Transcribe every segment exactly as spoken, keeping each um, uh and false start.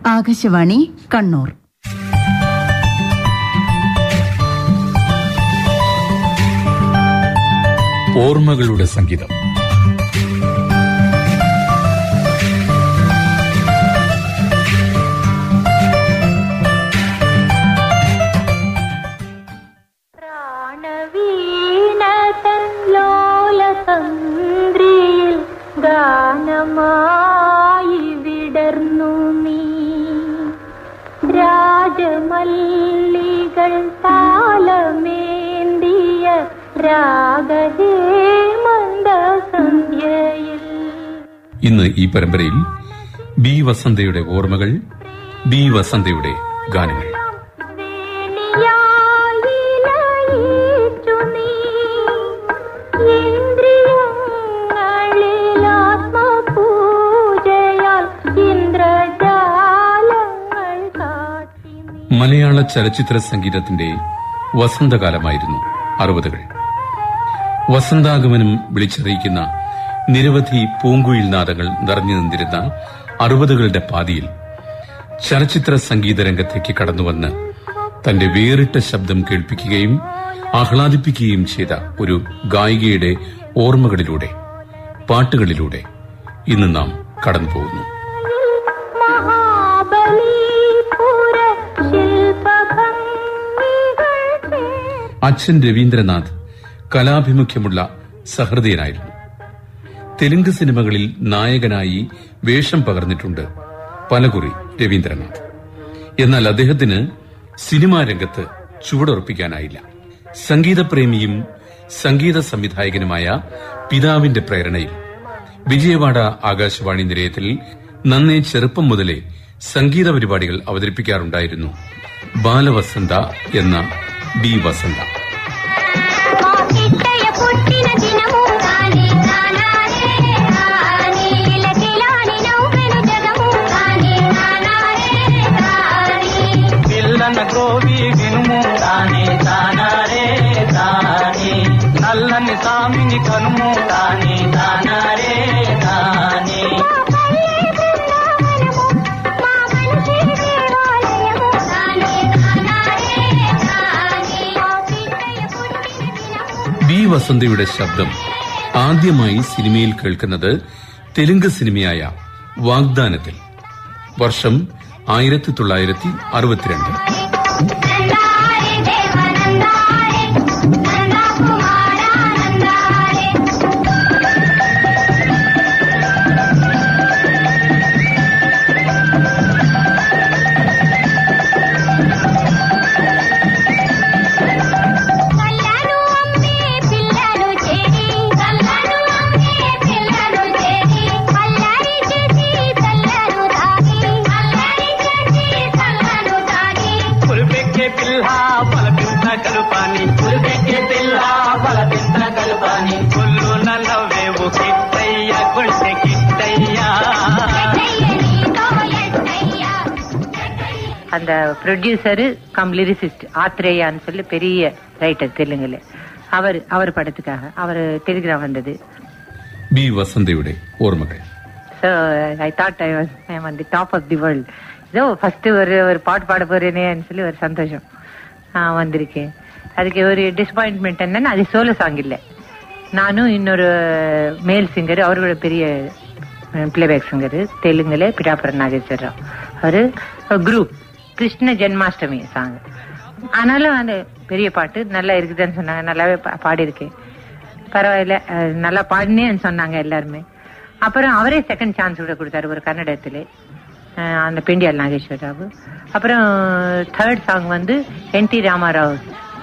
ആകാശവാണി കണ്ണൂർ. ഓർമ്മകളുടെ സംഗീതം. ഗാനമായി വിടർന്നു നീ രാജമല്ലികൾ താലമേന്തിയ രാഗഹേമന്ത സന്ധ്യയിൽ. ഇന്ന് ഈ പരമ്പരയിൽ ബി വസന്തയുടെ ഓർമ്മകൾ, ബി വസന്തയുടെ ഗാനങ്ങൾ. മലയാള ചലച്ചിത്ര സംഗീതത്തിന്റെ വസന്തകാലമായിരുന്നു അറുപതുകൾ. വസന്താഗമനം വിളിച്ചറിയിക്കുന്ന നിരവധി പൂങ്കുയിൽ നാദങ്ങൾ നിറഞ്ഞു നിന്നിരുന്ന അറുപതുകളുടെ പാതിയിൽ ചലച്ചിത്ര സംഗീത രംഗത്തേക്ക് കടന്നുവന്ന് തന്റെ വേറിട്ട ശബ്ദം കേൾപ്പിക്കുകയും ആഹ്ലാദിപ്പിക്കുകയും ചെയ്ത ഒരു ഗായികയുടെ ഓർമ്മകളിലൂടെ, പാട്ടുകളിലൂടെ ഇന്ന് നാം കടന്നുപോകുന്നു. അച്ഛൻ രവീന്ദ്രനാഥ് കലാഭിമുഖ്യമുള്ള സഹൃദയനായിരുന്നു. തെലുങ്ക് സിനിമകളിൽ നായകനായി വേഷം പകർന്നിട്ടുണ്ട് പലകുറി രവീന്ദ്രനാഥ്. എന്നാൽ അദ്ദേഹത്തിന് സിനിമാ രംഗത്ത് ചുവടുറപ്പിക്കാനായില്ല. സംഗീതപ്രേമിയും സംഗീത സംവിധായകനുമായ പിതാവിന്റെ പ്രേരണയിൽ വിജയവാഡ ആകാശവാണി നിലയത്തിൽ നന്നേ ചെറുപ്പം മുതലേ സംഗീത പരിപാടികൾ അവതരിപ്പിക്കാറുണ്ടായിരുന്നു ബാലവസന്ത എന്ന ബി വസന്ത. నల్లని సామిని కనుము తానే తానారే తానే. ബി വസന്തയുടെ ശബ്ദം ആദ്യമായി സിനിമയിൽ കേൾക്കുന്നത് തെലുങ്ക് സിനിമയായ വാഗ്ദാനത്തിൽ. വർഷം ആയിരത്തി തൊള്ളായിരത്തി അറുപത്തിരണ്ട്. அந்த ப்ரொடியூசரு கம் லிரிசிஸ்ட் ஆத்ரேயான்னு சொல்லி பெரிய ரைட்டர் தெலுங்குல, அவர் அவர் படத்துக்காக அவர் டெலிகிராம் வந்தது. ബി വസന്തയുടെ ഓർമ്മകൾ. So I thought I was I am on the top of the world. So first ஒரு ஒரு பாட்டு பாட போறேனேன்னு சொல்லி ஒரு சந்தோஷம் வந்திருக்கேன். அதுக்கு ஒரு டிசப்பாயின்ட்மெண்ட் என்னன்னா, அது சோலோ சாங் இல்லை. நானும் இன்னொரு மேல் சிங்கர், அவரோட பெரிய பிளேபேக் சிங்கர் தெலுங்குல பிடாபுரம் நாகேஸ்வரராவ், அவரு குரூப் கிருஷ்ண ஜென்மாஷ்டமி சாங். ஆனாலும் அந்த பெரிய பாட்டு நல்லா இருக்குதுன்னு சொன்னாங்க. நல்லாவே பாடியிருக்கேன், பரவாயில்ல, நல்லா பாடினேன்னு சொன்னாங்க எல்லாருமே. அப்புறம் அவரே செகண்ட் சான்ஸ் கூட கொடுத்தாரு ஒரு கன்னடத்துல, அந்த பெண்டியால் நாகேஸ்வரராவ். அப்புறம் தேர்ட் சாங் வந்து என் டி ராமாராவ்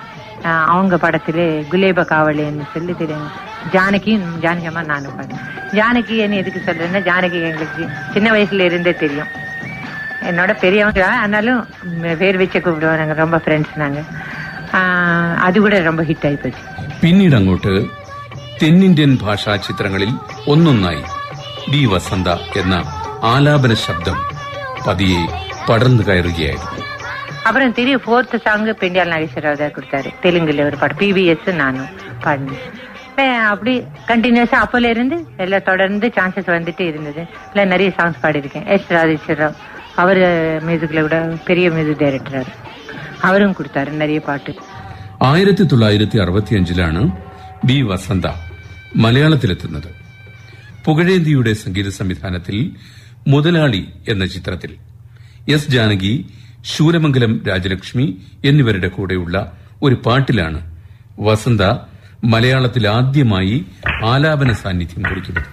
அவங்க படத்திலே குலேப காவலின்னு சொல்லி தெரியும். ஜானகியும் ஜானகி அம்மா நானும் பாடுறேன். ஜானகி என்ன எதுக்கு சொல்றேன்னா, ஜானகி எங்களுக்கு சின்ன வயசுல இருந்தே தெரியும், என்னோட பெரியவங்க. ஆனாலும் பேர் வச்சு கூப்பிடுவோம், நாங்க ரொம்ப ஃப்ரெண்ட்ஸ். நாங்க அது கூட ரொம்ப ഹിറ്റ് ആയി പോയി. പിന്നീട് അങ്ങോട്ട് തെന്നിന്ത്യൻ ഭാഷാ ചിത്രങ്ങളിൽ ഒന്നൊന്നായി ബി വസന്ത എന്ന ആലാപന ശബ്ദം പതിയെ പടർന്നു കയറുകയായിരുന്നു. அப்புறம் திடீர் ஃபோர்த் சாங் பெண்டியால் நாகேஸ்வரராவ் தான் கொடுத்தாரு தெலுங்குல ஒரு பாட்டு, பிபிஎஸ் நானும் பாடினேன். அப்படி கண்டினியூஸா அப்போல இருந்து எல்லாம் தொடர்ந்து சான்சஸ் வந்துட்டு இருந்தது. இல்லை நிறைய சாங்ஸ் பாடியிருக்கேன். எஸ் ராஜேஸ்வரராவ் அவர் மியூசிக்ல கூட பெரிய மியூசிக் டைரக்டர், அவரும் கொடுத்தாரு நிறைய பாட்டு. ആയിരത്തി തൊള്ളായിരത്തി അറുപത്തിയഞ്ചിലാണ് ബി വസന്ത മലയാളത്തിലെത്തുന്നത്. പുകഴേന്തിയുടെ സംഗീത സംവിധാനത്തിൽ മുതലാളി എന്ന ചിത്രത്തിൽ എസ് ജാനകി, ശൂരമംഗലം രാജലക്ഷ്മി എന്നിവരുടെ കൂടെയുള്ള ഒരു പാട്ടിലാണ് വസന്ത മലയാളത്തിൽ ആദ്യമായി ആലാപന സാന്നിധ്യം കുറിക്കുന്നത്.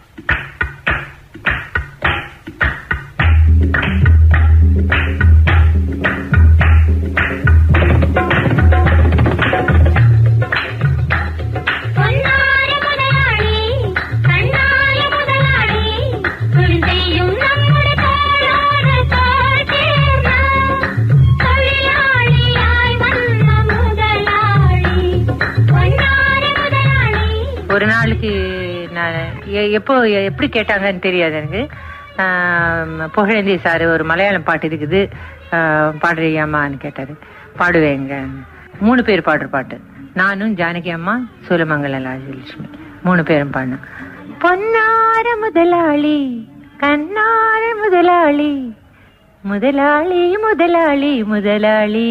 ஒரு நாளைக்கு நான் எப்போ எப்படி கேட்டாங்கன்னு தெரியாது எனக்கு. புகழேந்தி சார் ஒரு மலையாளம் பாட்டு இருக்குது பாடுறியாமான்னு கேட்டாரு. பாடுவேங்க. மூணு பேர் பாடுற பாட்டு, நானும் ஜானகி அம்மா, சூலமங்கலம் ராஜலட்சுமி மூணு பேரும் பாடினோம். பொன்னார முதலாளி கண்ணார முதலாளி முதலாளி முதலாளி முதலாளி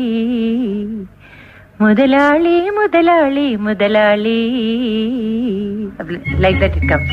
முதலாளி முதலாளி முதலாளி like that it comes.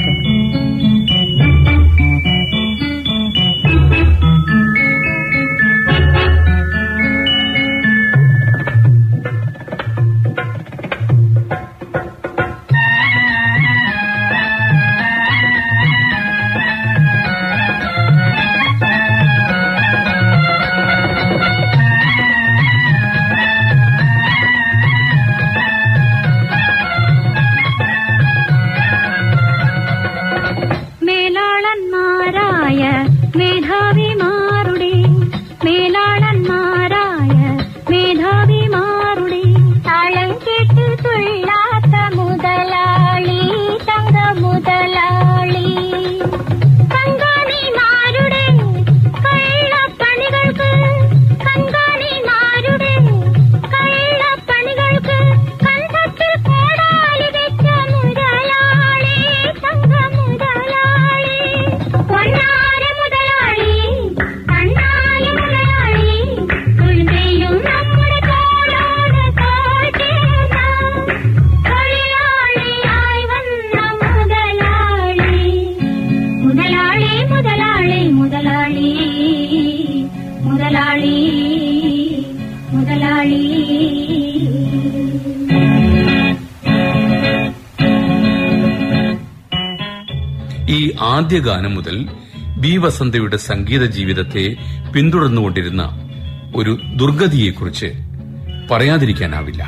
ഈ ആദ്യ ഗാനം മുതൽ ബി വസന്തയുടെ സംഗീത ജീവിതത്തെ പിന്തുടർന്നുകൊണ്ടിരുന്ന ഒരു ദുർഗതിയെക്കുറിച്ച് പറയാതിരിക്കാനാവില്ല.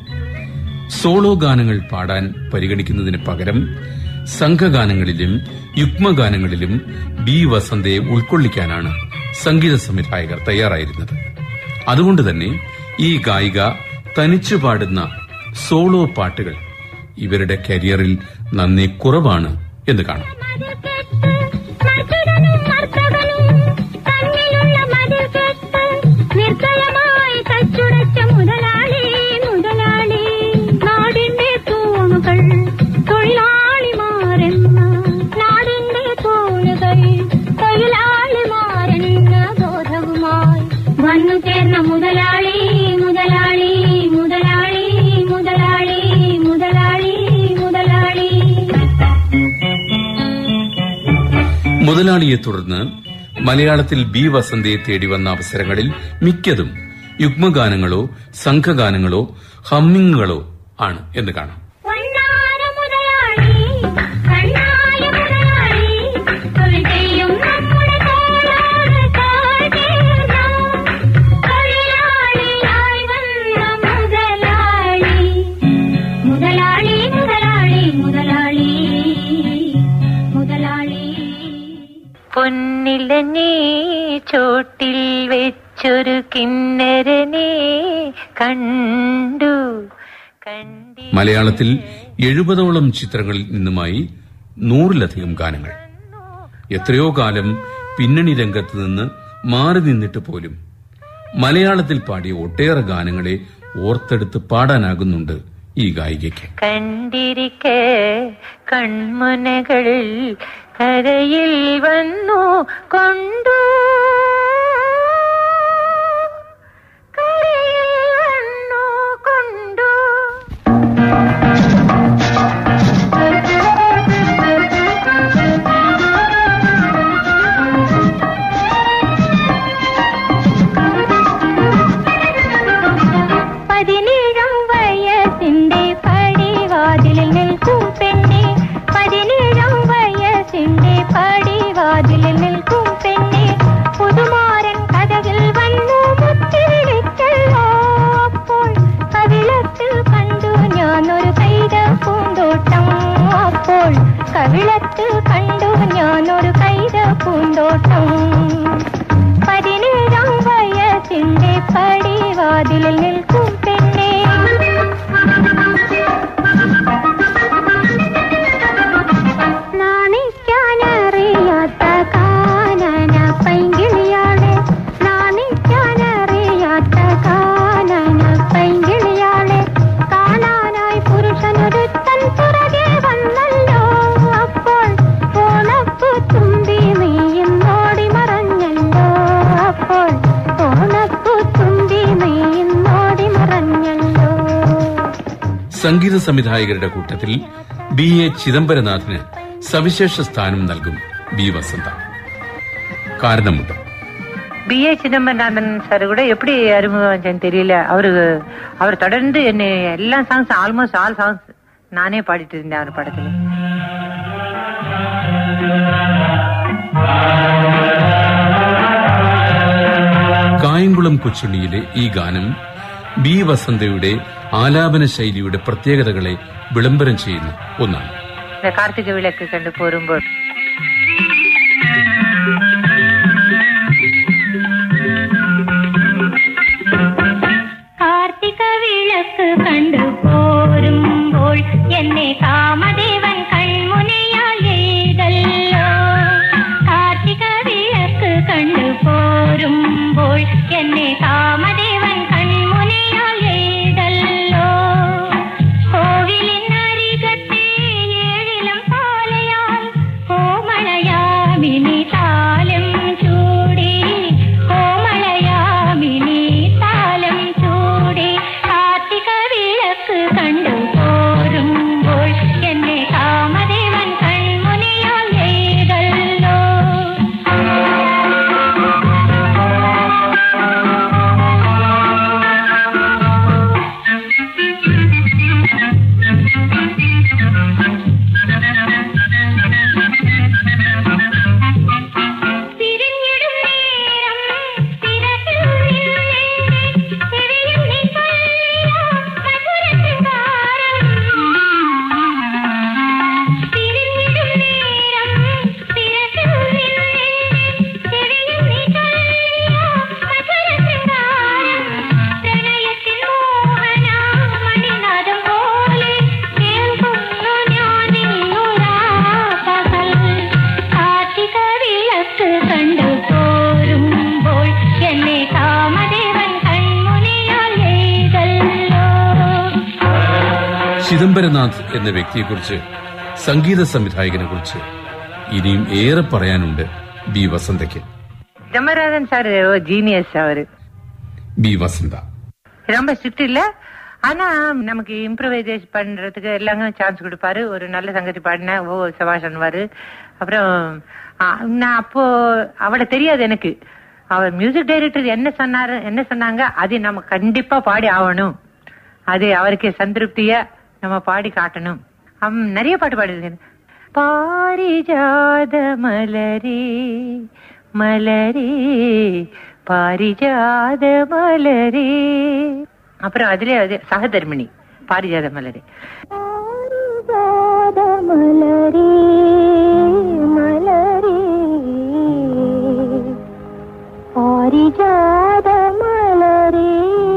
സോളോ ഗാനങ്ങൾ പാടാൻ പരിഗണിക്കുന്നതിന് പകരം സംഘഗാനങ്ങളിലും യുഗ്മഗാനങ്ങളിലും ബി വസന്തയെ ഉൾക്കൊള്ളിക്കാനാണ് സംഗീത സംവിധായകർ തയ്യാറായിരുന്നത്. അതുകൊണ്ട് തന്നെ ഈ ഗായിക തനിച്ചു പാടുന്ന സോളോ പാട്ടുകൾ ഇവരുടെ കരിയറിൽ നന്നേ കുറവാണ് എന്ന് കാണാം. മുതലാളിയെ തുടർന്ന് മലയാളത്തിൽ ബി വസന്തയെ തേടി വന്ന അവസരങ്ങളിൽ മിക്കതും യുഗ്മഗാനങ്ങളോ സംഘഗാനങ്ങളോ ഹമ്മിങ്ങുകളോ ആണ് എന്ന് കാണാം. പൊന്നിലനെ ചോട്ടിൽ വെച്ചൊരു കിന്നരനെ കണ്ടു. മലയാളത്തിൽ എഴുപതോളം ചിത്രങ്ങളിൽ നിന്നുമായി നൂറിലധികം ഗാനങ്ങൾ. എത്രയോ കാലം പിന്നണി രംഗത്ത് നിന്ന് മാറി നിന്നിട്ട് പോലും മലയാളത്തിൽ പാടിയ ഒട്ടേറെ ഗാനങ്ങളെ ഓർത്തെടുത്ത് പാടാനാകുന്നുണ്ട് ഈ ഗായികയ്ക്ക്. കണ്ടിരിക്കെ കൺമുനകൾ കരയിൽ വന്നു കൊണ്ടു കരയിൽ വന്നു കൊണ്ടു. പതിനേഴാം വയസ്സിന്റെ പടിവാതിലിൽ നിൽക്കും പെണ്ണെ, പതിനേഴാം വയസ്സിന്റെ പടിവാതിലിൽ നിൽക്കും പെണ്ണെ, പുതുമാരൻ കഥകിൽ വന്നു മുത്തി വിളിച്ചല്ലോ. അപ്പോൾ കവിളത്തിൽ കണ്ടു ഞാനൊരു കൈത പൂന്തോട്ടം, അപ്പോൾ കവിളത്തിൽ കണ്ടു ഞാനൊരു കൈത പൂന്തോട്ടം. പതിനേഴാം വയസ്സിന്റെ പടിവാതിലിൽ നിൽക്കും പെണ്ണെ. നാണിക്കാനറിയാത്ത കാനന പൈങ്കിളിയാളെ, നാണിക്കാനറിയാത്ത കാനന പൈങ്കിളിയാളെ, കാണാനായി പുരുഷനൊരുത്തൻ പുറകെ വന്നല്ലോ. അപ്പോൾ ഓണപ്പു തുമ്പി നീയും ഓടി മറഞ്ഞല്ലോ, അപ്പോൾ ഓണപ്പു തുമ്പി നീയും ഓടി മറഞ്ഞല്ലോ. സംഗീത സംവിധായകരുടെ കൂട്ടത്തിൽ ബി എ ചിദംബരനാഥിന് സവിശേഷ സ്ഥാനം നൽകും ബി വസന്ത. കാരണമുണ്ട്. பி ஏ சிதம்பரநாதன் சார் கூட எப்படி அறிமுகம் தெரியல. அவரு அவர் தொடர்ந்து என்ன எல்லா சாங்ஸ் ஆல்மோஸ்ட் ஆல் சாங்ஸ் நானே பாடிட்டு இருந்தேன் அவர் படத்துல. കായംകുളം കൊച്ചുണ്ണിയിലെ ഈ ഗാനം ബി വസന്തയുടെ ആലാപന ശൈലിയുടെ പ്രത്യേകതകളെ വിളംബരം ചെയ്യുന്ന ഒന്നാണ്. കാർത്തിക വിളക്ക് കണ്ടു പോരുമ്പോൾ കാർത്തിക വിളക്ക് കണ്ടു പോരുമ്പോൾ എന്നെ കാമദേവൻ കൺമുനയാൽ എയ്തല്ലോ. കാർത്തിക വിളക്ക് കണ്ടു പോരുമ്പോൾ എന്നെ കാമദേവൻ കൺമുനയാൽ എയ്തല്ലോ. കോവിലിനരികത്തെ ഏഴിലും പാലയാൽ കോമളയാമിനി താലം ചൂടി, കോമളയാമിനി താലം ചൂടി. കാർത്തിക വിളക്ക് കണ്ടു പോരുമ്പോൾ എന്നെ കാമദേവൻ കൺമുനയാൽ എയ്തല്ലോ. തിരിഞ്ഞിടും നേരം തിരക്കിൽ നിന്നെ തിരിയും നീ ചൊല്ലിയ മധുരശൃംഗാരം. തിരിഞ്ഞിടും നേരം തിരക്കിൽ നിന്നെ തിരിയും നീ ചൊല്ലിയ മധുരശൃംഗാരം. പ്രണയത്തിൻ മോഹന മണിനാദം പോലെ കേൾക്കുന്നു ഞാനിന്നു രാപകൽ. കാർത്തിക വിളക്ക് കണ്ടു പോരുമ്പോൾ എന്നെ കാമദേവൻ കൺമുനയാൽ എയ്തല്ലോ. ചിദംബരനാഥ് എന്ന വ്യക്തിയെക്കുറിച്ച്, സംഗീത സംവിധായകനെ കുറിച്ച് ഇനിയും ഏറെ പറയാനുണ്ട് ബി വസന്തയ്ക്ക്. Chidambaranathan sir genius. அவரு ബി വസന്ത ரொம்ப ஸ்ட்ரிக்ட் இல்ல, ஆனா நமக்கு இம்ப்ரவைசேஷ் பண்றதுக்கு எல்லாமே சான்ஸ் கொடுப்பாரு. ஒரு நல்ல சங்கதி பாடினா ஓ சபாஷன்வாரு. அப்புறம் ஆ, நான் அப்போ அவளை தெரியாது எனக்கு. அவர் மியூசிக் டைரக்டர் என்ன சொன்னாரு என்ன சொன்னாங்க அது நம்ம கண்டிப்பா பாடி ஆகணும், அது அவருக்கு சந்திருப்தியா நம்ம பாடி காட்டணும். அவன் நிறைய பாட்டு பாடிருக்கேன். பாரிஜாத மலரே மலரே பாரிஜாத மலரே. அப்புறம் அதுல அது சகதர்மிணி பாரிஜாத மலரே. பாரிஜாத மலரே மலரே பாரிஜாத மலரே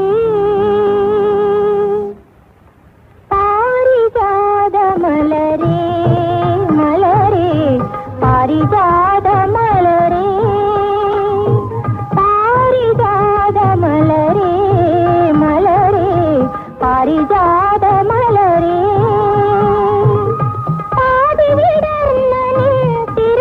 பாரிஜாத மலரே மலரே பாரிஜாத மலரே பாரிஜாத மலரே மலரே பாரிஜாத மலரே பாதி விடர்னனே திரு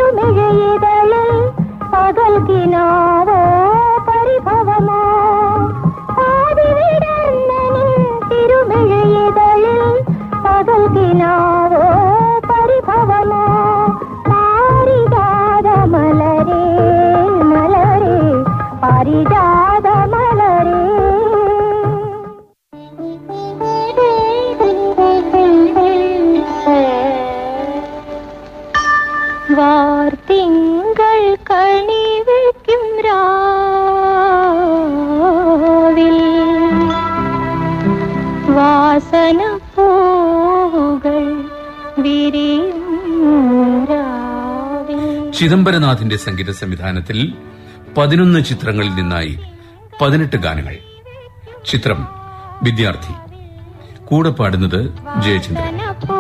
ചിദംബരനാഥിന്റെ സംഗീത സംവിധാനത്തിൽ പതിനൊന്ന് ചിത്രങ്ങളിൽ നിന്നായി പതിനെട്ട് ഗാനങ്ങൾ. ചിത്രം വിദ്യാർത്ഥി. കൂടെ പാടുന്നത് ജയചന്ദ്രൻ.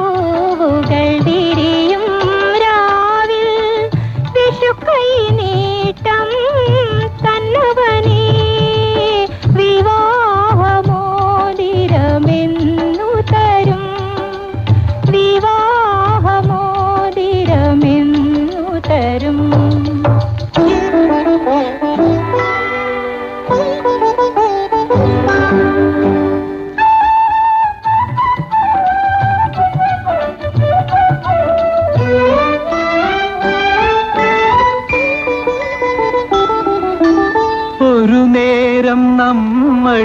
വിവാഹമോതിരമെന്നു തരും വിവാഹമോതിരമെന്നു തരും. ഒരു നേരം നമ്മൾ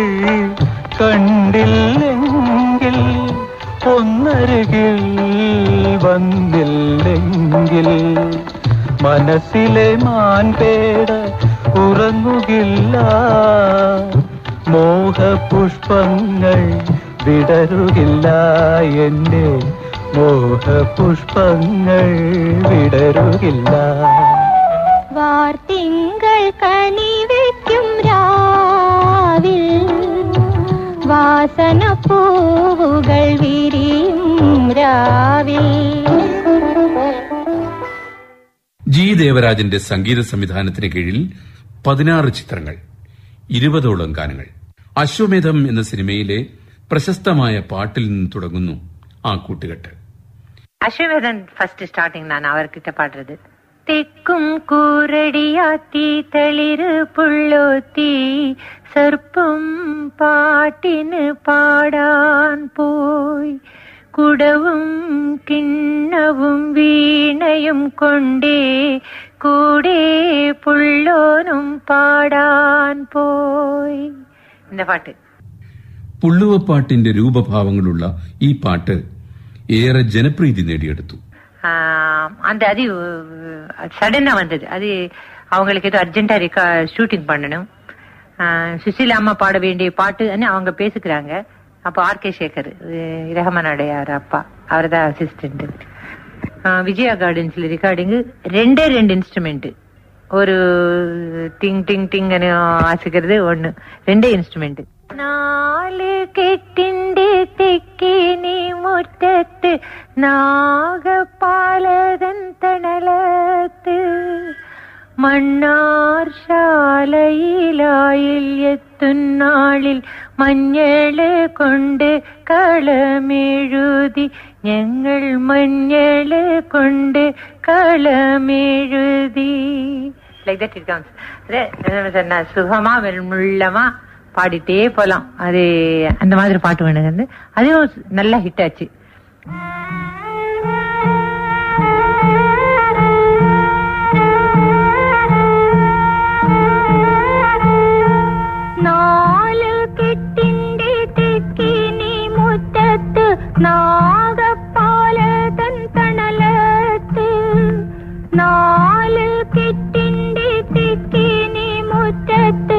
കണ്ടില്ലെങ്കിൽ, ഒന്നരികിൽ വന്നില്ലെങ്കിൽ, മനസ്സിലെ മാൻപേട ഉറങ്ങുകില്ല. മോഹപുഷ്പങ്ങൾ വിടരുകില്ല, എന്റെ മോഹപുഷ്പങ്ങൾ വിടരുകില്ല. വാർത്തിങ്കൾ കണിവയ്ക്കും രാവിൽ വാസന പൂവുകൾ വിരിയും രാവിൽ. ജി ദേവരാജന്റെ സംഗീത സംവിധാനത്തിന് കീഴിൽ പതിനാറ് ചിത്രങ്ങൾ, ഇരുപതോളം ഗാനങ്ങൾ. അശ്വമേധം എന്ന സിനിമയിലെ പ്രശസ്തമായ പാട്ടിൽ നിന്ന് തുടങ്ങുന്നു ആ കൂട്ടുകെട്ട്. അശ്വമേധൻ ഫസ്റ്റ് സ്റ്റാർട്ടിങ് ഞാൻ അവർക്കിட்ட പാടുறது. തെക്കും കൂരടിയാത്തി തളിര് പുള്ളോത്തി സർപ്പം പാട്ടിന് പാടാൻ പോയി, കുടവും കിണ്ണവും വീണയും കൊണ്ടേ കൂടെ പുള്ളോനും പാടാൻ പോയി. இந்த പാട്ട് പുള്ളുവപ്പാട്ടിന്റെ രൂപഭാവങ്ങളുള്ള ഈ പാട്ട് ഏറെ ജനപ്രീതി നേടിയെടുത്തു. அந்த அது சடனா வந்தது. அது அவங்களுக்கு ஏதோ அர்ஜென்டா இருக்கா ஷூட்டிங் பண்ணணும், சுசீலா அம்மா பாட வேண்டிய பாட்டு அவங்க பேசிக்கிறாங்க. அப்போ ஆர் கே சேகர் ரஹமானுடையார் அப்பா, அவர் தான் அசிஸ்டன்ட். விஜயா கார்டன்ஸ்ல ரெக்கார்டிங் ரெண்டே ரெண்டு இன்ஸ்ட்ருமெண்ட், ஒரு டிங் டிங் டிங் வாசிக்கிறது ஒண்ணு, ரெண்டே இன்ஸ்ட்ருமெண்ட். നാല് കെട്ടിന്റെ തെക്കിനി മുറ്റത്ത് നാഗപാലകൻ തണലത്ത് മണ്ണാർ ശാലയിലായിൽ എത്തുന്നാളിൽ മഞ്ഞള് കൊണ്ട് കളമെഴുതി ഞങ്ങൾ മഞ്ഞള് കൊണ്ട് കളമെഴുതി. Like that it comes. സുഖമാ വെള്മുള്ളമാ பாடிட்டே போலாம். அது அந்த மாதிரி பாட்டு வேணுங்க. அதுவும் நல்ல ஹிட் ஆச்சு. നാല് കെട്ടിന്റെ തെക്കിനി മുറ്റത്ത് നാഗപാലകൻ തണലത്ത്, നാല് കെട്ടിന്റെ തെക്കിനി മുറ്റത്ത്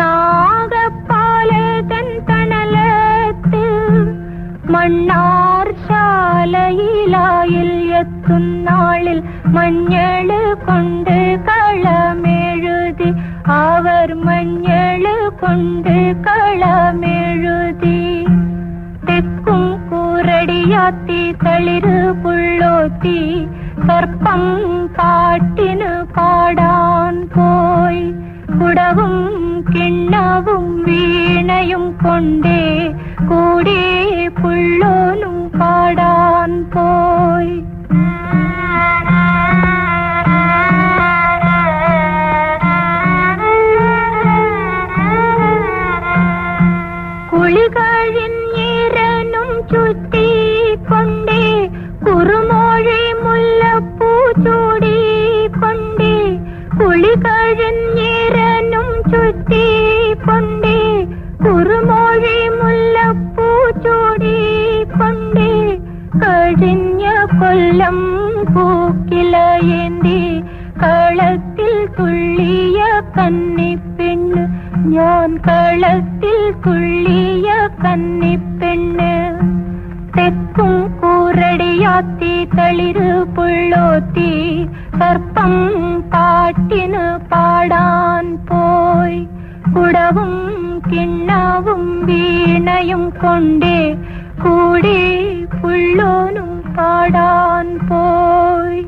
നാഗപാലകൻ തണലത്ത് മണ്ണാർ ശാലയിലായിൽ എത്തുന്നാളിൽ മഞ്ഞള് കൊണ്ട് കളമെഴുതി, അവർ മഞ്ഞള് കൊണ്ട് കളമെഴുതി. തെക്കും കൂരടിയാത്തി തളിര് പുള്ളോത്തി സർപ്പം പാട്ടിന് പാടാൻ പോയി, കുടവും കിണ്ണവും വീണയും കൊണ്ടേ കൂടെ പുള്ളോനും പാടാൻ പോയി. കുളി കഴിഞ്ഞിരനും ചുറ്റിക്കൊണ്ടേ കുറുമോഴി മുല്ലപ്പൂ ചൂടിക്കൊണ്ടേ, കുളി കഴിഞ്ഞിരനും ചുറ്റിക്കൊണ്ടേ കുറുമോഴി മുല്ലപ്പൂ ചൂടിക്കൊണ്ടേ, കഴിഞ്ഞ കൊല്ലം പൂക്കിലയേന്തി കളത്തിൽ തുള്ളിയ കന്നിപ്പെണ്ണ്, ഞാൻ കളത്തിൽ തുള്ളിയ കന്നിപ്പെണ്ണ്. തെക്കും കൂരടിയാത്തി തളിര് പുള്ളോത്തി സർപ്പം പാട്ടിന് പാടാൻ പോയി. കുടവും കിണ്ണവും വീണയും കൊണ്ടേ കൂടി പുള്ളോനും പാടാൻ പോയി.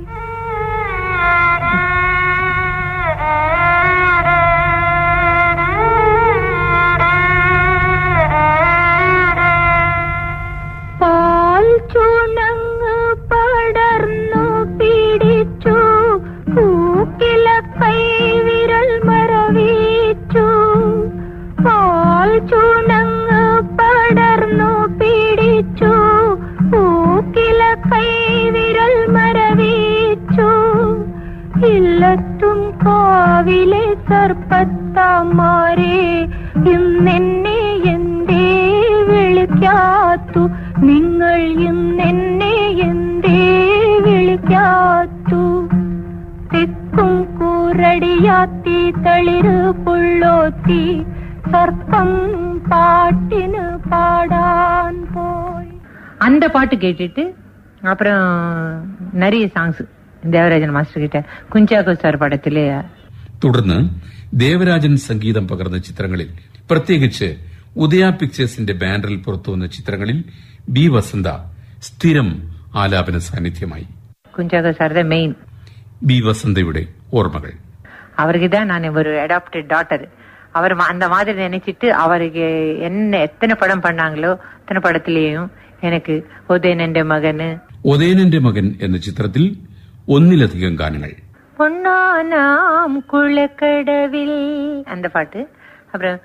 പാൽ ചുണങ്ങ് പടർന്നു പിടിച്ചു പൂക്കില കൈവിരൽ മറവീച്ചു. പാൽ ചുണങ്ങ് പടർന്നു പിടിച്ചു പൂക്കില കൈവിരൽ മറവീച്ചു. ഇല്ലത്തും കാവിലെ സർപ്പത്താമാരെ ഇന്നെന്നെ എന്തേ വിളിക്കാത്തു, നിങ്ങൾ ഇന്നെന്നെ എന്തേ വിളിക്കാത്തു. തെക്കും കൂരടിയാത്തി തളിര് പുള്ളോത്തി സർപ്പം பாட்டினு பாடான் போய். அந்த பாட்டு கேட்டுட்டு அப்புறம் நிறைய சாங்ஸ் ദേവരാജൻ മാസ്റ്റർ കിട്ട കുഞ്ചാക്കോ സാർ പടത്തിലെ. തുടർന്ന് ദേവരാജൻ സംഗീതം പകർന്ന ചിത്രങ്ങളിൽ, പ്രത്യേകിച്ച് ഉദയ പിക്ചേഴ്സിന്റെ ബാനറിൽ പുറത്തുവന്ന ചിത്രങ്ങളിൽ ബി വസന്ത സ്ഥിരം ആലാപന സാന്നിധ്യമായി. കുഞ്ചാക്കോ സാറിന്റെ മെയിൻ. ബി വസന്തയുടെ ഓർമ്മകൾ. அவருக்குதான் நான் ஒரு அடாப்டட் டாட்டர். அவர் அந்த மாதிரி நினைச்சிட்டு அவருக்கு என்ன எத்தனை படம் பண்ணாங்களோ அத்தனை படத்திலேயும் எனக்கு ഒതേനന്റെ മകന് ഒതേനന്റെ മകൻ എന്ന ചിത്രത്തിൽ ഒന്നിലധികം ഗാനങ്ങൾ. പൊന്നാനാം കുളക്കടവിൽ அந்த பாட்டு. அப்புறம்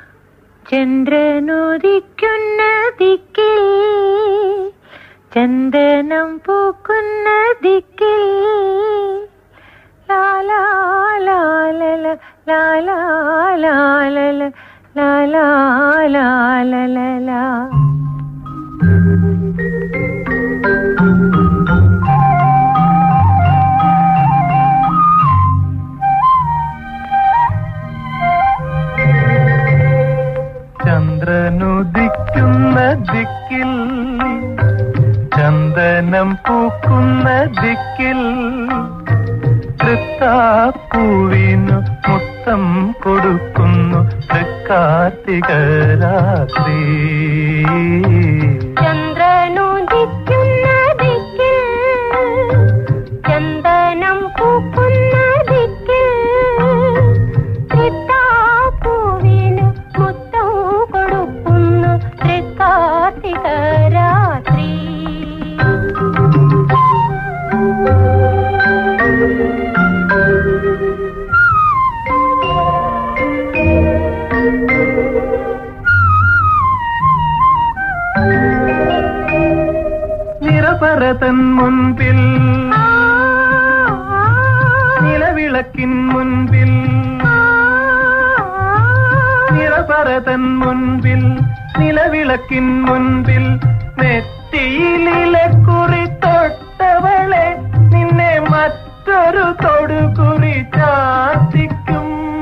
ചന്ദ്രനുദിക്കുന്ന ദിക്കിൽ ചന്ദനം പൂക്കുന്ന ദിക്കിൽ ലാലാ ലാലല ലാലാ ലാലല ലാലാ ലാലല. ചന്ദ്രനുദിക്കുന്ന ദിക്കിൽ ചന്ദനം പൂക്കുന്ന ദിക്കിൽ തൃത്താപ്പൂവിനു മുത്തം കൊടുക്കുന്നു തൃക്കാർത്തിക രാത്രി. ചന്ദ്രനുദിക്കുന്ന ദിക്കിൽ ചന്ദനം പൂക്കുന്ന ദിക്കിൽ തൃത്താപ്പൂവിനു മുത്തം കൊടുക്കുന്നു തൃക്കാർത്തിക രാത്രി. നിറപരതൻ മുൻപിൽ നിലവിളക്കിൻ മുൻപിൽ നിറപരതൻ മുൻപിൽ നിലവിളക്കിൻ മുൻപിൽ നെറ്റിയിലിലക്കുറി തൊട്ടവളെ നിന്നെ മറ്റൊരു തൊടുകുറി ചാർത്തിക്കും.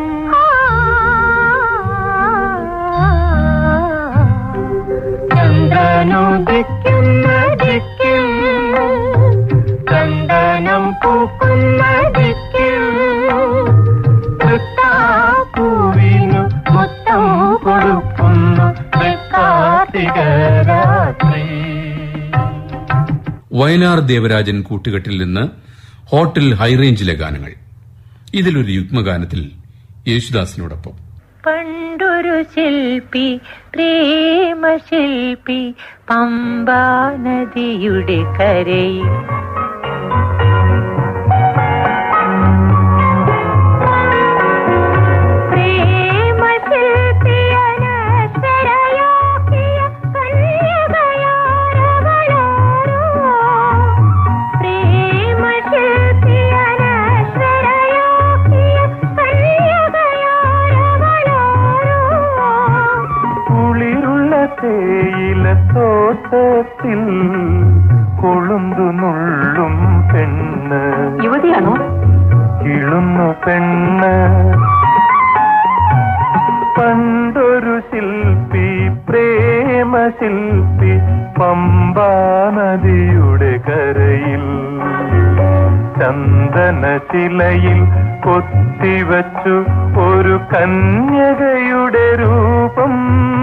ചന്ദ്രനുദിക്കുന്ന ദിക്കിൽ ചന്ദനം പൂക്കുന്ന ദിക്കിൽ തൃത്താപ്പൂവിനു മുത്തം കൊടുക്കുന്നു തൃക്കാർത്തിക രാത്രി. വയലാർ ദേവരാജൻ കൂട്ടുകെട്ടിൽ നിന്ന് ഹോട്ടൽ ഹൈറേഞ്ചിലെ ഗാനങ്ങൾ. ഇതിലൊരു യുഗ്മഗാനത്തിൽ യേശുദാസിനോടൊപ്പം. പണ്ടൊരു ശില്പി പ്രേമശില്പി പമ്പാ നദിയുടെ കരയിൽ തോട്ടത്തിൽ കൊളുന്തു നുള്ളും പെണ്ണ് യുവതിയാണോ? കിളുന്നു പെണ്ണ്. പണ്ടൊരു ശില്പി പ്രേമശില്പി പമ്പാ നദിയുടെ കരയിൽ ചന്ദനശിലയിൽ കൊത്തിവച്ചു ഒരു കന്യകയുടെ രൂപം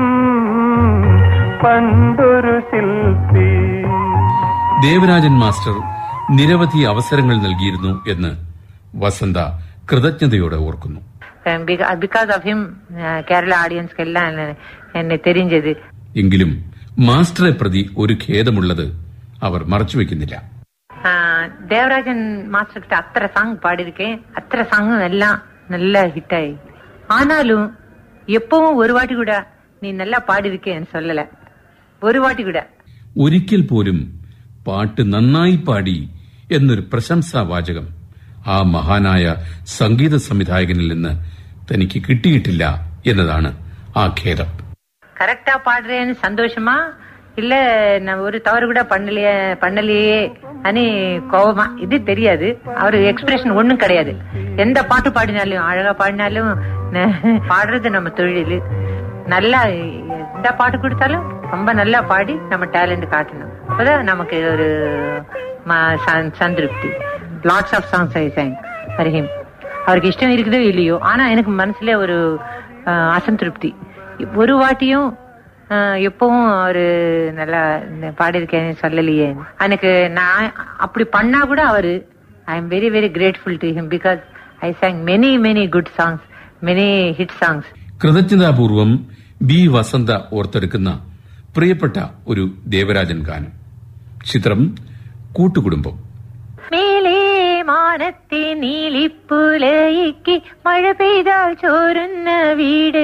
പണ്ടൊരു ശില്പി. ദേവരാജൻ മാസ്റ്റർ നിരവധി അവസരങ്ങൾ നൽകിയിരുന്നു എന്ന് വസന്ത കൃതജ്ഞതയോടെ ഓർക്കുന്നു. ബിക്കോസ് ഓഫ് ഹിം കേരള ഓഡിയൻസ്ക്കെല്ലാം എന്നെ തെരിഞ്ഞത്. എങ്കിലും മാസ്റ്ററെ പ്രതി ഒരു ഖേദമുള്ളത് അവർ മറച്ചുവെക്കുന്നില്ല. ദേവരാജൻ മാസ്റ്റർ கிட்ட അത്ര சாங் பாடிருக்கேன். അത്ര சாங் എല്ലാം നല്ല ഹിറ്റായി. ആനാലും എപ്പോഴും ഒരു വാട്ടി കൂടെ നീ നല്ല പാടിയിരിക്കേന്ന് சொல்லல. ഒരു വാട്ടി കൂടെ ഒരിക്കൽ പോലും പാട്ട് നന്നായി പാടി എന്നൊരു പ്രശംസാവാചകം ആ മഹാനായ സംഗീത സംവിധായകനിൽ നിന്ന് തനിക്ക് കിട്ടിയിട്ടില്ല എന്നതാണ് ആ ഖേദം. കറക്റ്റാ പാടുறேன்னு சந்தோஷமா இல்ல நான் ஒரு தவறு கூட பண்ணலையே பண்ணலையே அனி கோவமா இது தெரியாது. அவரு எக்ஸ்பிரஷன் ஒண்ணும் கிடையாது. எந்த பாட்டு பாடினாலும் அழகா பாடினாலும் பாடுறது நம்ம தொழில். நல்லா எந்த பாட்டு கொடுத்தாலும் ரொம்ப நல்லா பாடி நம்ம டேலண்ட் காட்டணும். அப்பதான் நமக்கு ஒரு சந்திருப்தி. Lots of songs I sang for him. அவருக்கு இஷ்டம் இருக்குதோ இல்லையோ, ஆனா எனக்கு மனசுல ஒரு அசந்திருப்தி. ஒரு வாட்டியும் எப்பவும் அவரு நல்லா பாடிருக்கேன்னு சொல்லலையே. எனக்கு நான் அப்படி பண்ணா கூட அவரு I am very very grateful to him because I sang many many good songs, many hit songs. കൃതജ്ഞതാപൂർവം ബി വസന്ത ഓർത്തെടുക്കുന്ന പ്രിയപ്പെട്ട ഒരു ദേവരാജൻ ഗാനം. ചിത്രം കൂട്ടുകുടുംബം. മേലേ മാനത്തെ നീലിപ്പുലയിക്ക് മഴ പെയ്താൽ ചോരുന്ന വീട്,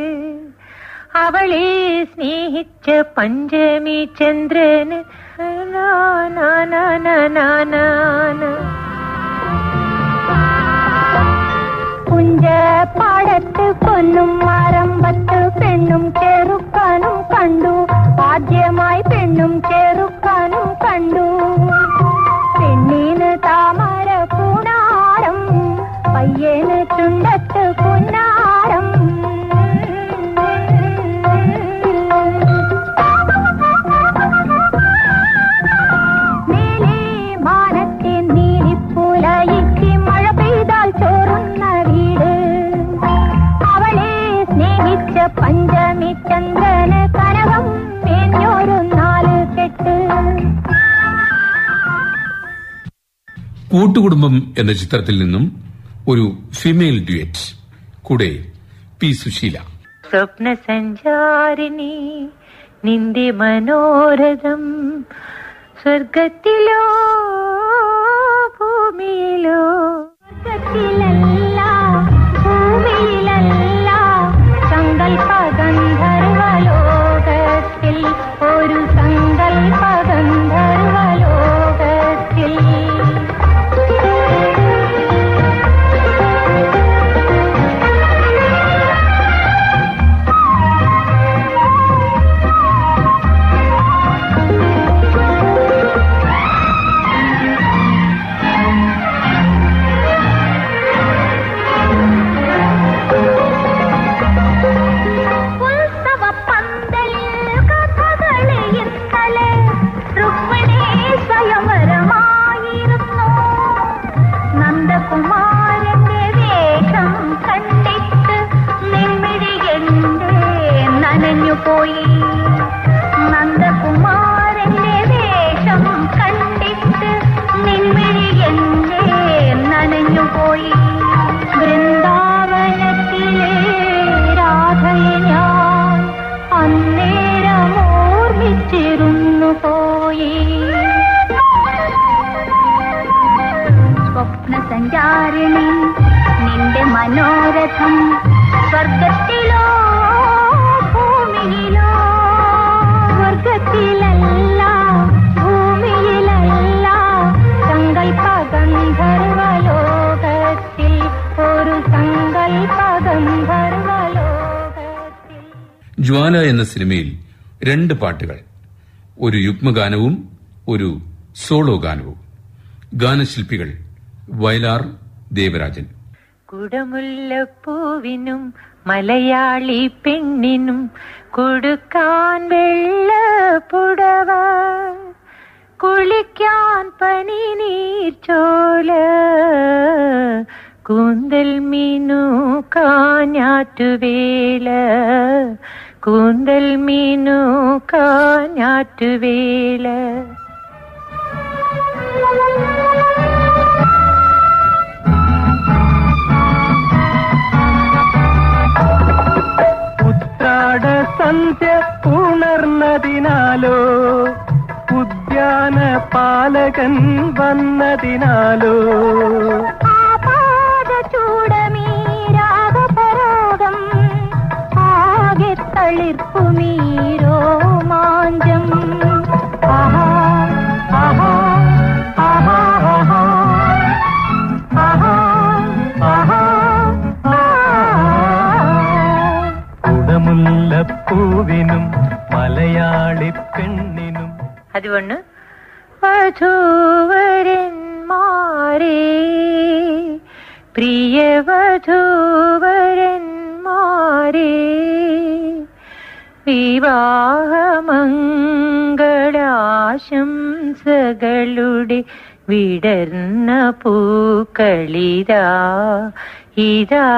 അവളെ സ്നേഹിച്ച പഞ്ചമി ചന്ദ്രന് പുഞ്ചപ്പാടത്ത് പൊന്നും മരമ്പത്ത് പെണ്ണും ചെറുക്കാനും കണ്ടു. ആദ്യമായി പെണ്ണും ചെറുക്കാനും കണ്ടു. പെണ്ണിന് താമര പൂണാരം, പയ്യന് ചുണ്ടത്ത് പുന്നാരം. മേലേ മാനത്തെ നീലിപ്പുലയിക്ക് മഴ പെയ്താൽ ചോറുന്ന വീട്, അവളെ സ്നേഹിച്ച പഞ്ചമി ചന്ദ്രന് കനകം മേഞ്ഞൊരു നാല് കെട്ട്. കൂട്ടുകുടുംബം എന്ന ചിത്രത്തിൽ നിന്നും ഒരു ഫീമെയിൽ ഡ്യുവറ്റ്. കൂടെ പി സുശീല. സ്വപ്ന സഞ്ചാരിണി നിന്റെ മനോരഥം, സ്വർഗത്തിലോ ഭൂമിയിലോ. സ്വർഗത്തിലല്ല ഭൂമിയിലല്ല, സങ്കൽപ്പ ഗന്ധർവലോകത്തിൽ, ഒരു സങ്കൽപ്പ ഗന്ധർവലോകത്തിൽ. നന്ദകുമാരന്റെ വേഷം കണ്ടിട്ട് നിൻമിഴിയെന്റെ നനഞ്ഞുപോയി. നന്ദകുമാരന്റെ വേഷം കണ്ടിട്ട് നിൻമിഴിയെന്റെ നനഞ്ഞുപോയി. വൃന്ദാവനത്തിലെ രാധയെ ഞാൻ അന്നേരം ഓർമ്മിച്ചിരുന്നു പോയി. സ്വപ്ന സഞ്ചാരിണി നിന്റെ മനോരഥം, സ്വർഗത്തിലോ ഭൂമിയിലോ. സ്വർഗത്തിലല്ല ഭൂമിയിലല്ല, സങ്കൽപ്പ ഗന്ധർവലോകത്തിൽ, ഒരു സങ്കൽപ്പ ഗന്ധർവലോകത്തിൽ. ജ്വാല എന്ന സിനിമയിൽ രണ്ട് പാട്ടുകൾ, ഒരു യുഗ്മഗാനവും ഒരു സോളോ ഗാനവും. ഗാനശില്പികൾ വയലാർ ദേവരാജൻ. കുടമുല്ലപ്പൂവിനും മലയാളി പെണ്ണിനും കൊടുക്കാൻ വെള്ള പുടവ, കുളിക്കാൻ പനി നീർച്ചോല കൂന്തൽ മീനു കാഞ്ഞാറ്റുവേല കൂന്തൽ മീനു കാഞ്ഞാറ്റുവേല. ഉത്രാട സന്ധ്യ ഉണർന്നതിനാലോ ഉദ്യാന പാലകൻ വന്നതിനാലോ ചൂടമീരാഗപരാഗം ആകെ തളിർപ്പുമീരോ മാഞ്ചം. ആഹാ ആഹാ ആഹാ ആഹാ ആഹാ ആഹാ കുടമുല്ലപ്പൂവിനും മലയാളി പെണ്ണിനും. അതുകൊണ്ട് വധൂവരന്മാരേ പ്രിയ വധൂവരന്മാരേ വിവാഹമംഗളാശംസകളുടെ വിടർന്ന പൂക്കളിതാ ഇതാ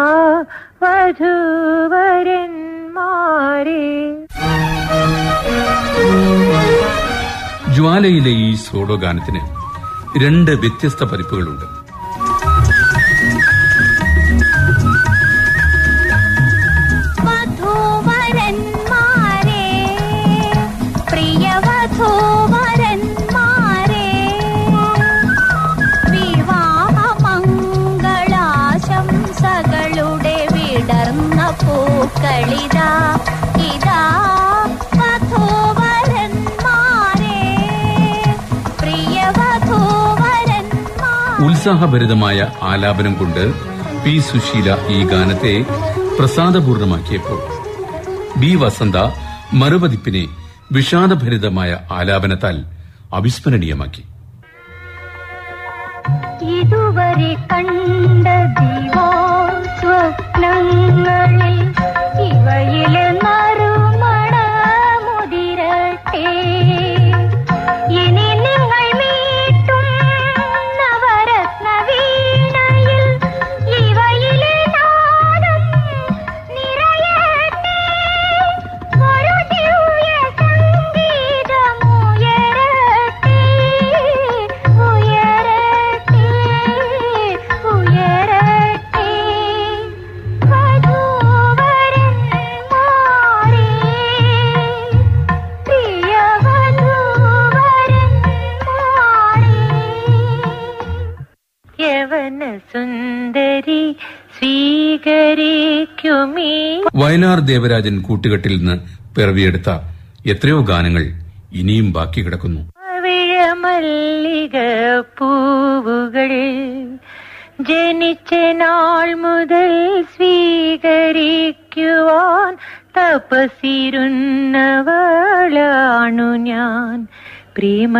വധൂവരന്മാരേ. ജ്വാലയിലെ ഈ സോളോ ഗാനത്തിന് രണ്ട് വ്യത്യസ്ത പതിപ്പുകളുണ്ട്. വധൂവരന്മാരേ പ്രിയ വധൂവരന്മാരേ വിവാഹമംഗളാശംസകളുടെ വിടർന്ന പൂക്കളിതാ ഇതാ ഉത്സാഹഭരിതമായ ആലാപനം കൊണ്ട് പി സുശീല ഈ ഗാനത്തെ പ്രസാദപൂർണമാക്കിയപ്പോൾ ബി വസന്ത മറുപതിപ്പിനെ വിഷാദഭരിതമായ ആലാപനത്താൽ അവിസ്മരണീയമാക്കി. ഇതുവരെ കണ്ട ദിവോ സ്വപ്നങ്ങളിൽ ഇവയിലെ നറുമണ മുതിരട്ടെ. ഇനി നിങ്ങൾ മീട്ടും നവരത്ന വീണയിൽ ഇവയിലെ നാദം നിറയട്ടെ. ഒരു ദിവ്യ സംഗീതമുയരട്ടെ ഉയരട്ടെ ഉയരട്ടെ. വധൂവരന്മാരേ പ്രിയ വധൂവരന്മാരേ. യവന സുന്ദരി സ്വീകരിക്കുമീ. വയലാർ ദേവരാജൻ കൂട്ടുകെട്ടിൽ നിന്ന് പിറവിയെടുത്ത എത്രയോ ഗാനങ്ങൾ ഇനിയും ബാക്കി കിടക്കുന്നു. വിഴമല്ലിക പൂവുകൾ ജനിച്ച നാൾ മുതൽ സ്വീകരിക്കുവാൻ തപസിരുന്നവളാണു ഞാൻ. പ്രേമ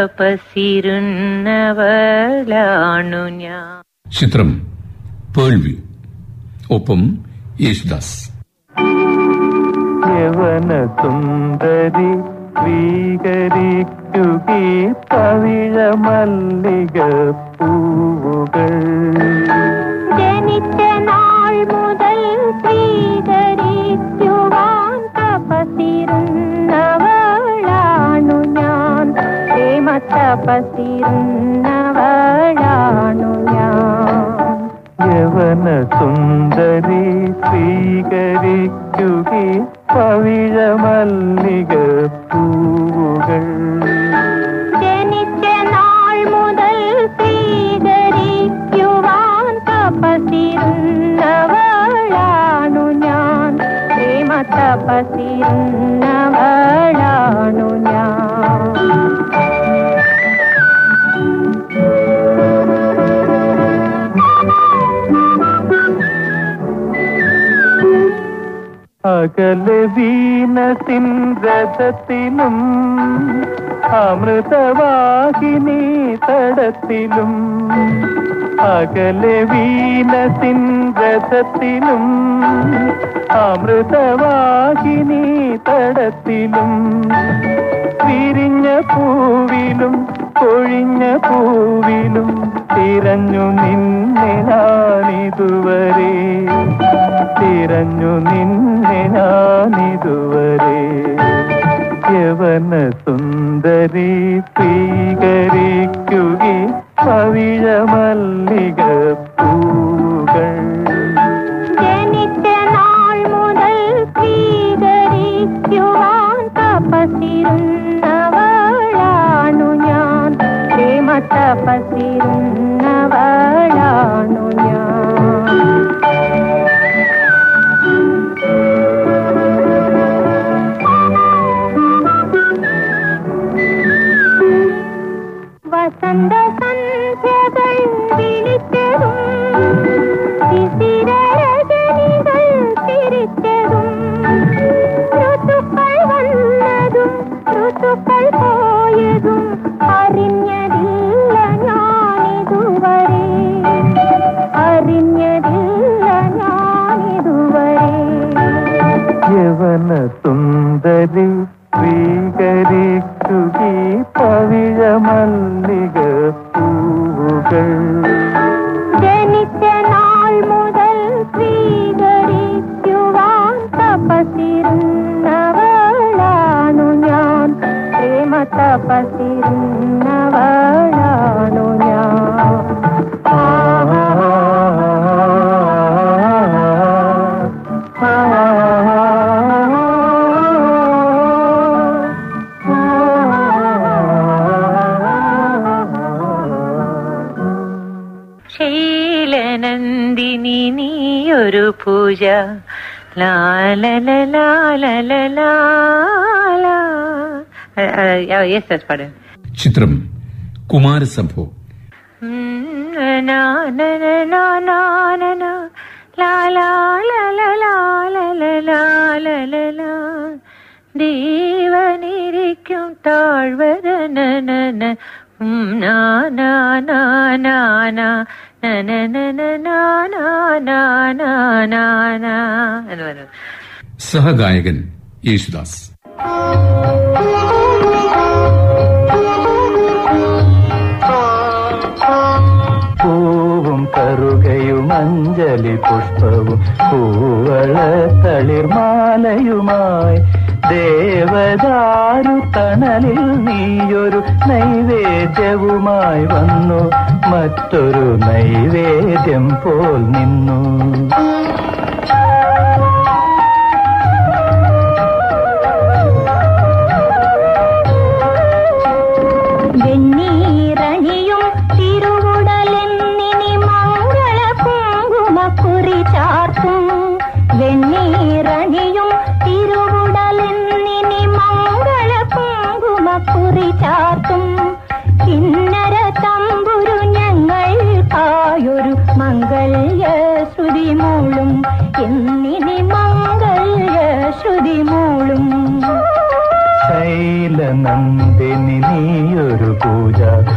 തപസിരുന്നവളാണു ഞാൻ. ചിത്രം പേൾവ്യൂ. ഒപ്പം യേശുദാസ്. യവന സുന്ദരി സ്വീകരിക്കുകീ പവിഴ മല്ലിക പൂവുകൾ. ജനിച്ച നാൾ മുതൽ സ്വീകരിക്കുവാൻ തപസിരുന്നവളാണു ഞാൻ. പ്രേമ തപസിരുന്നവളാണു ഞാൻ. യവന സുന്ദരി സ്വീകരിക്കുകീ പവിഴ മല്ലിക പൂവുകൾ. ജനിച്ച നാൾ മുതൽ സ്വീകരിക്കുവാൻ തപസിരുന്നവളാണു ഞാൻ. പ്രേമ തപസിരുന്നവളാണു ഞാൻ. അകലെ വീണസിൻ രഥത്തിലും അമൃതവാഹിനി തടത്തിലും. അകലെ വീണസിൻ രഥത്തിലും അമൃതവാഹിനി തടത്തിലും. വിരിഞ്ഞ പൂവിലും കൊഴിഞ്ഞ പൂവിലും തിരഞ്ഞു നിന്നെ ഞാനിതുവരെ, തിരഞ്ഞു നിന്നെ ഞാനിതുവരെ. യവന സുന്ദരി സ്വീകരിക്കുകി പവിഴ മല്ലിക പൂകൾ. ജനിച്ച നാൾ മുതൽ സ്വീകരിക്കുവാൻ തപസ്സിരുന്നവളാണു ഞാൻ, പ്രേമ തപസ്സിരുന്നവളാണു ഞാൻ. വസന്ത സന്ധ്യകൾ വിളിച്ചതും ശിശിരരജനികൾ തിരിച്ചതും ഋതുക്കൾ വന്നതും ഋതുക്കൾ പോയതും അറിഞ്ഞതില്ല ഞാനിതുവരെ, അറിഞ്ഞതില്ല ഞാനിതുവരെ. യവന സുന്ദരി സ്വീകരിക്കുകി പവിഴ മല്ലിക പൂവുകൾ. ജനിച്ച നാൾ മുതൽ സ്വീകരിക്കുവാൻ തപസ്സിരുന്നവളാണു ഞാൻ, പ്രേമ തപസ്സിരുന്നവളാണു ഞാൻ. ശൈലനന്ദിനി നീയൊരു പൂജ ലാലലാലലാല. ചിത്രം കുമാരസംഭവം. ദേവനിരിക്കും താഴ്വരനന സഹഗായകൻ യേശുദാസ്. പൂവും കറുകയും അഞ്ജലി പുഷ്പവും പൂവള തളിർമാലയുമായി ദേവദാരു തണലിൽ നീയൊരു നൈവേദ്യവുമായി വന്നു, മറ്റൊരു നൈവേദ്യം പോൽ നിന്നു. വെണ്ണീറണിയും തിരുവുടലെന്നിനി മംഗള കുങ്കുമക്കുറി ചാർത്തും, വെണ്ണീറണിയും തിരുവുടലെന്നിനി മംഗള കുങ്കുമക്കുറി ചാർത്തും. കിന്നര തമ്പുരു ഞങ്ങൾക്കായൊരു മംഗല്യ ശ്രുതി മൂളും, എന്നിനി മംഗല്യ ശ്രുതി മൂളും. ശൈലനന്ദിനി നീയൊരു പൂജ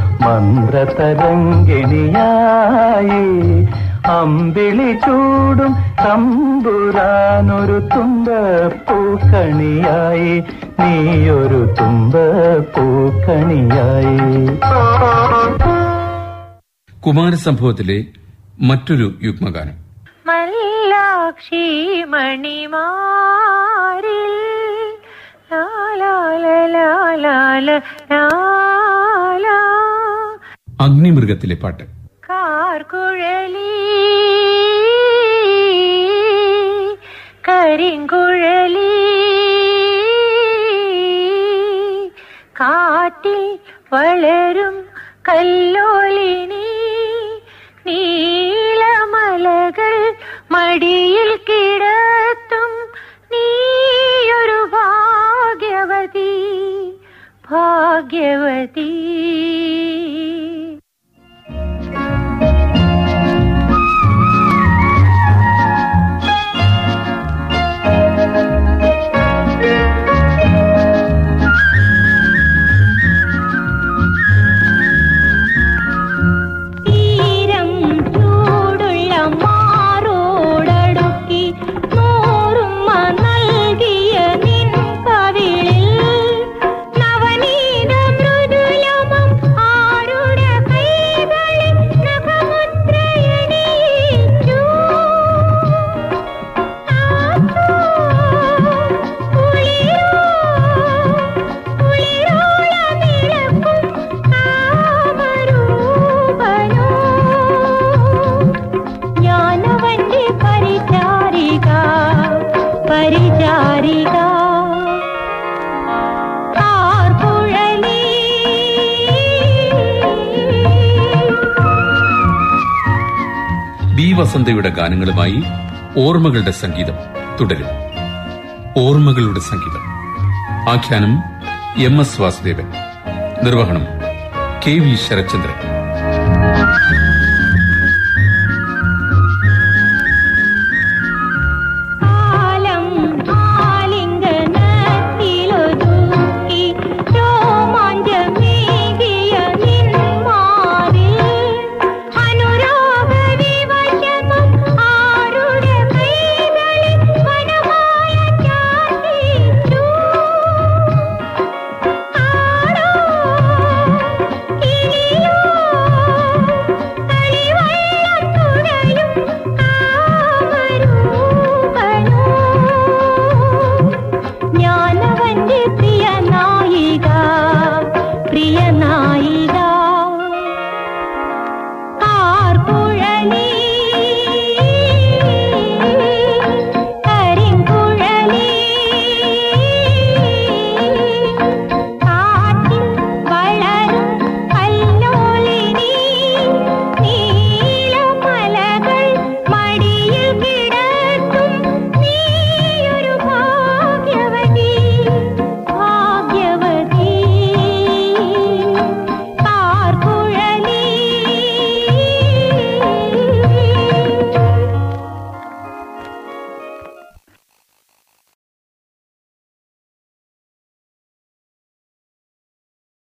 മന്ത്രതരംഗിണിയായി, അമ്പിളി ചൂടും തമ്പുരാനൊരു തുമ്പപ്പൂക്കണിയായി, നീയൊരു തുമ്പപ്പൂക്കണിയായി. കുമാരസംഭവത്തിലെ മറ്റൊരു യുഗ്മഗാനം. മല്ലാക്ഷി മണിമാരിൽ അഗ്നിമൃഗത്തിലെ പാട്ട്. കാർകുഴലി കരിങ്കുഴലി കാട്ടിൽ വളരും കല്ലോലിനി, നീലമലകൾ മടിയിൽ കിടത്തും നീയൊരു ഭാഗ്യവതി ഭാഗ്യവതി. നൽകിയ നിൻ കവിളിൽ നവനീതം പരിചാരിക ആർപ്പുഴലി ബി വസന്തയുടെ ഗാനങ്ങളുമായി ഓർമ്മകളുടെ സംഗീതം തുടരും. ഓർമ്മകളുടെ സംഗീതം. ആഖ്യാനം എം എസ് വാസുദേവൻ. നിർവഹണം കെ വി ശരത്ചന്ദ്രൻ.